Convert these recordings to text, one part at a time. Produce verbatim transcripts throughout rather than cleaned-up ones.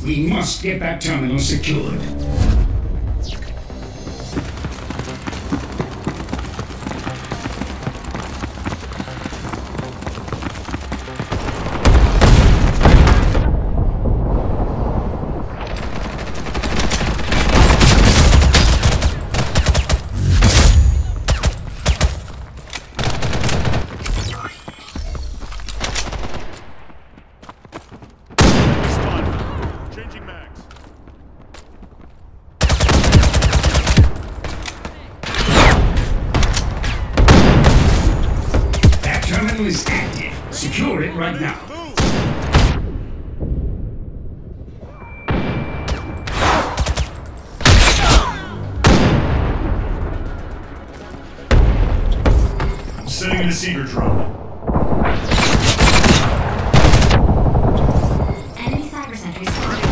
We must get that terminal secured. Is active. Secure it right now. I'm sending in a seeker drone. Enemy cyber sentry spotted.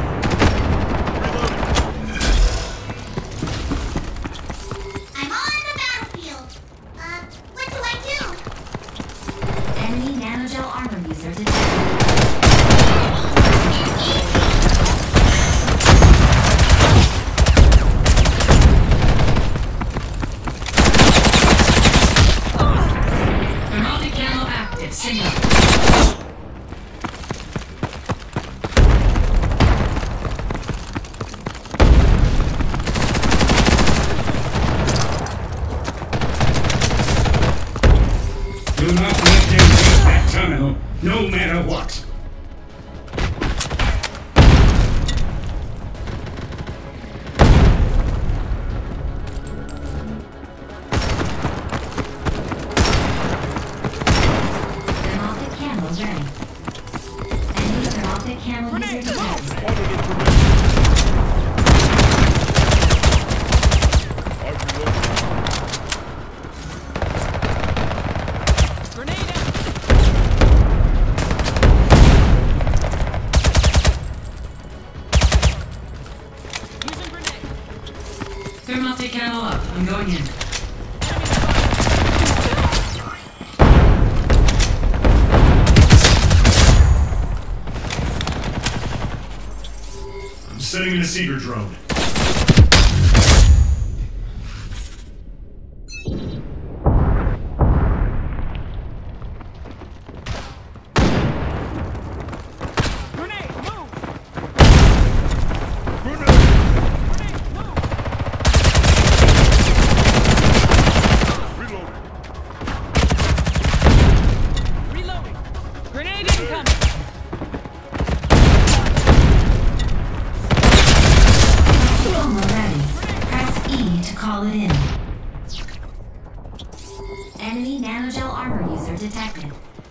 I'm on the battlefield. Uh, what do I do? Enemy nanogel armor user detected. Thermaltic camo active. Signal. Do not let them take that terminal, no matter what. Thermaltic camo ready. Enemy thermaltic camo user detected. Thermaltic camo up. I'm going in. I'm sending in a seeker drone. Camo ready. Press E to call it in. Enemy nanogel armor user detected.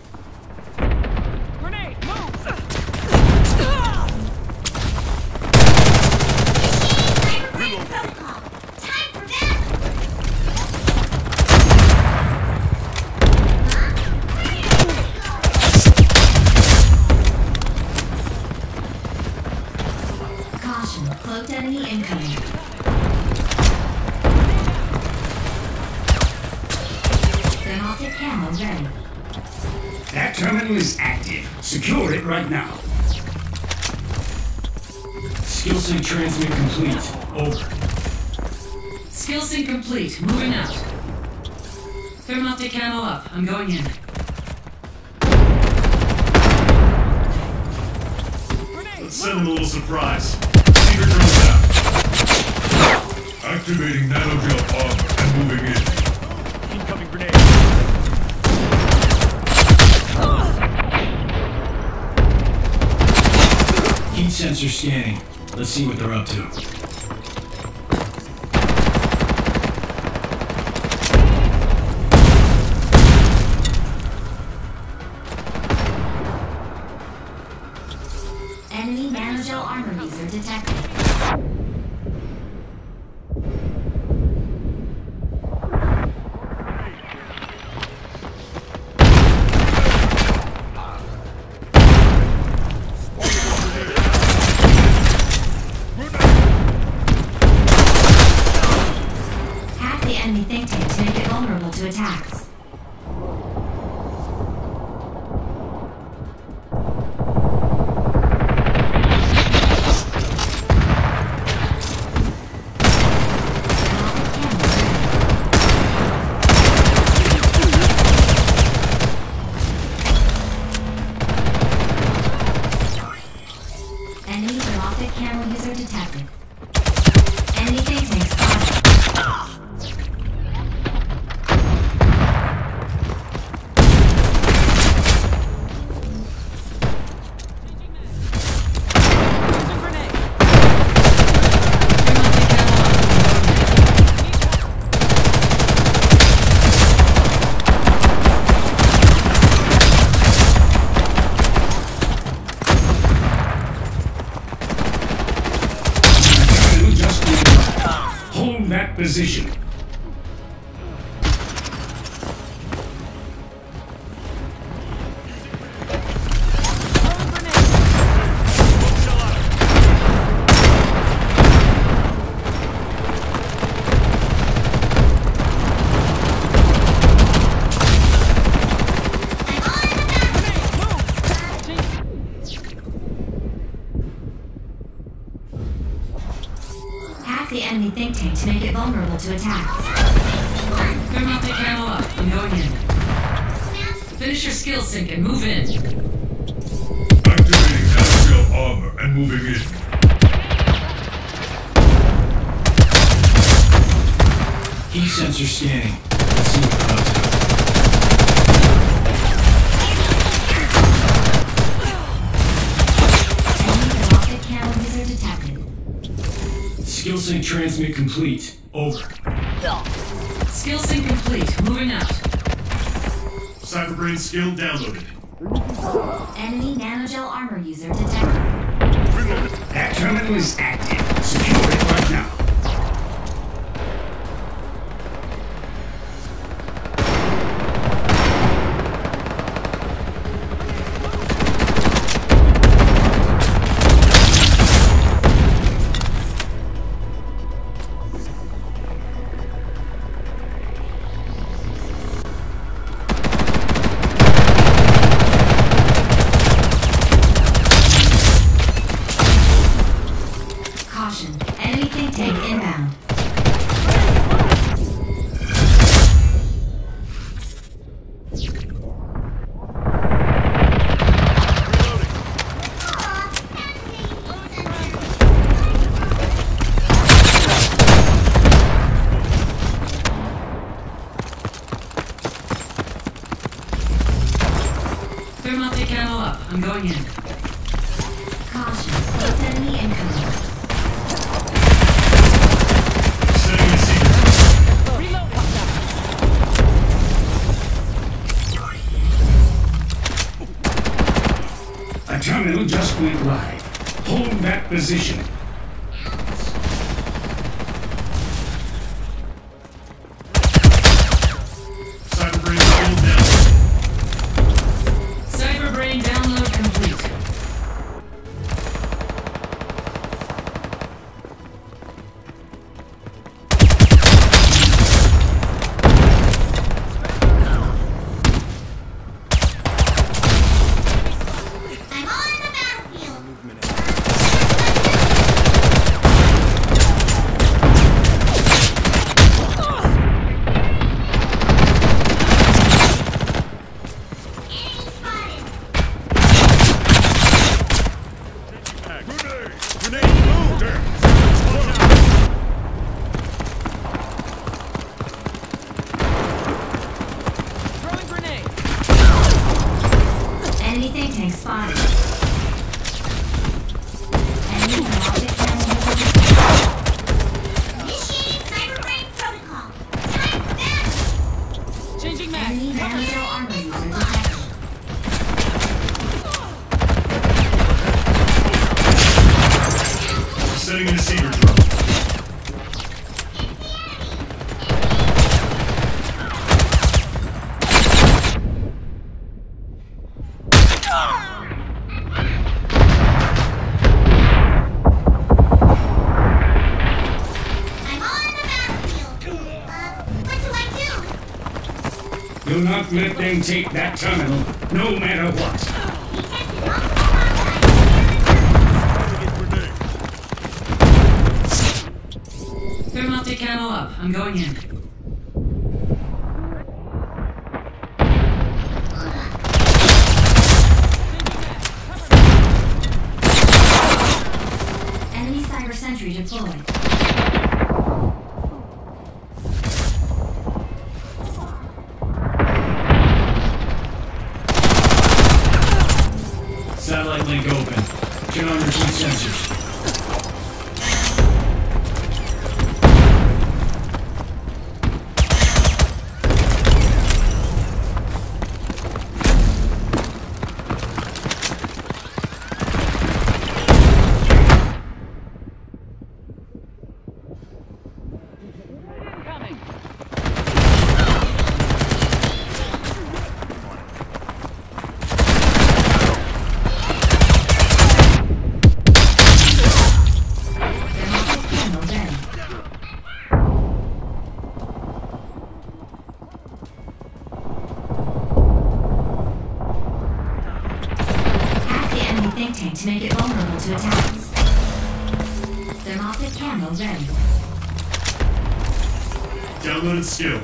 Caution, cloaked enemy incoming. Thermaltic camo ready. That terminal is active. Secure it right now. Skill sync transmit complete. Over. Skill sync complete. Moving out. Thermaltic camo up. I'm going in. Let's send them a little surprise. Seeker drone's out. Activating nanogel armor and moving in. Incoming grenade. Heat sensor scanning. Let's see what they're up to. Enemy nanogel armor user detected. position. Hack the enemy think tank to make it vulnerable to attacks. Thermoptic ammo up. I'm going in. Finish your skill sync and move in. Activating Nanogel armor and moving in. Heat sensor scanning. Let's see what they're up to. Thermoptic camo user detected. Skill sync transmit complete. Over. Skill sync complete. Moving out. Cyberbrain skill downloaded. Enemy nanogel armor user detected. That terminal is active. Secure it right now. Caution. Enemy think tank inbound. Thermoptic ammo up. I'm going in. Caution. Both enemy incoming. Setting a secret. A terminal just went live. Hold that position. Cyberbrain skill down. Cyberbrain download complete. I'm on the battlefield. Enemy spotted. Grenade! Grenade! Move! There! Throwing grenade. Enemy think tank spotted. Enemy thermoptic camo user detected. Initiating cyberbrain protocol. Time for battle. Changing mag. Enemy nanogel armor user detected. Setting in a secret drone. I'm on the battlefield. Uh, what do I do? Do not let them take that terminal, no matter what. Detected multiple hostiles. Grenade! Thermoptic ammo up. I'm going in. Enemy cyber sentry deployed. Satellite link open. Turn on your heat sensors. think tank to make it vulnerable to attacks. Thermoptic camo ready. Downloaded skill.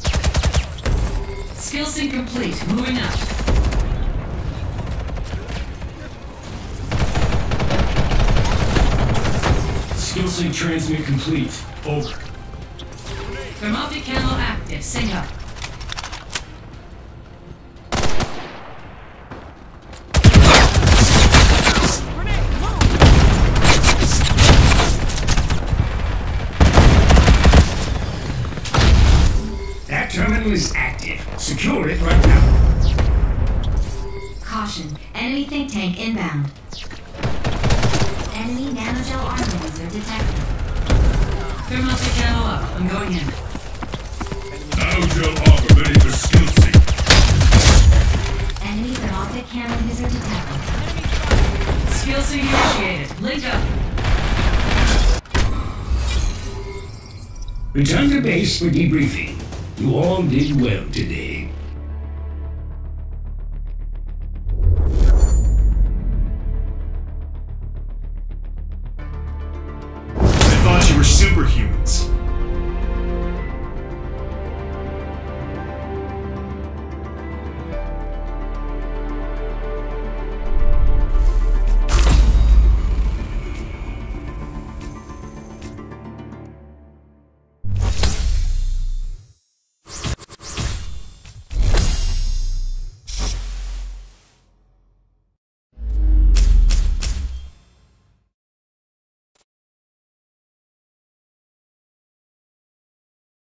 Skill sync complete. Moving out. Skill sync transmit complete. Over. Thermoptic camo active. Sync up. That terminal is active. Secure it right now. Caution. Enemy think tank inbound. Enemy nanogel armor user detected. Thermoptic camo up. I'm going in. Nanogel armor ready for skill sync. Enemy thermoptic camo user detected. Skill sync initiated. Link up. Return to base for debriefing. You all did well today.